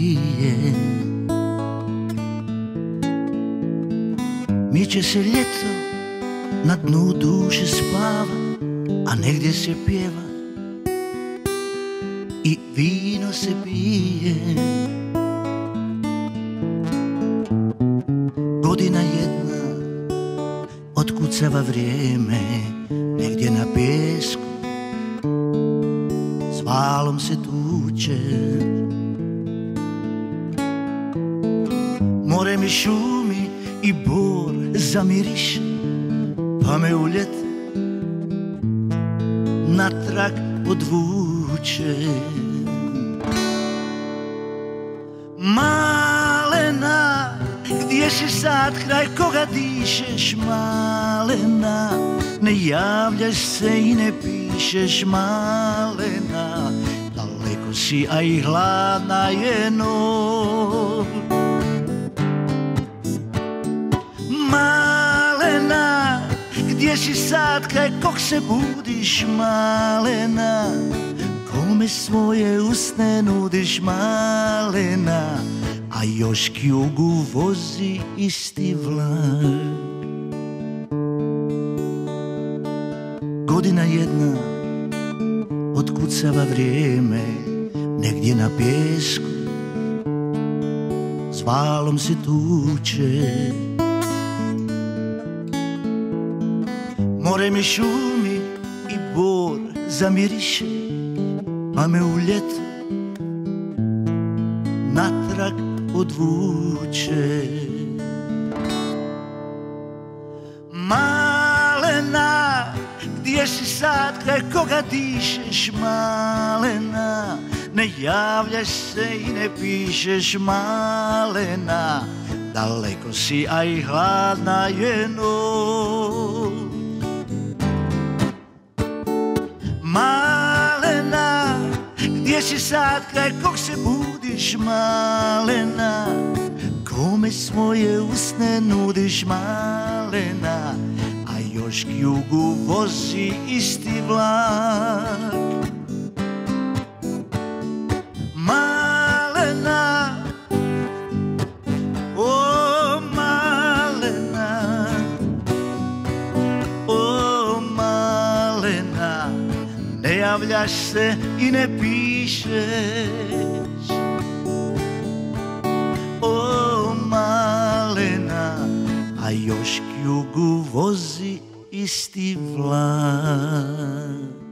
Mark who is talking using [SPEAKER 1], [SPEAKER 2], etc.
[SPEAKER 1] pije. Miče se ljeto, na dnu duše spava, a negdje se pjeva i vino se pije. Godina jedna otkucava vrijeme, negdje na pijesku s valom se tuče. More mi šumi i bor zamiriše, pa me u ljeto natrag odvuče. Malena, gdje si sad, kraj koga dišeš? Malena, ne javljaš se i ne pišeš. Malena, daleko si, a i hladna je noć. Malena, gdje si sad, kraj kog se budiš? Malena, kome svoje usne nudiš? Malena, a još k jugu vozi isti vlak. Godina jedna otkucava vrijeme, negdje na pijesku s valom se tuče. More mi šumi i bor zamiriše, pa me u ljeto natrag odvuče. Malena, gdje si sad, kraj koga dišeš? Malena, ne javljaš se i ne pišeš. Malena, daleko si, a i hladna je noć. Malena, gdje si sad, kraj kog se budiš? Malena, kome svoje usne nudiš? Malena, a još k jugu vozi isti vlak. Malena, o malena, o malena, ne javljaš se i ne pišeš. O malena, a još k jugu vozi isti vlak.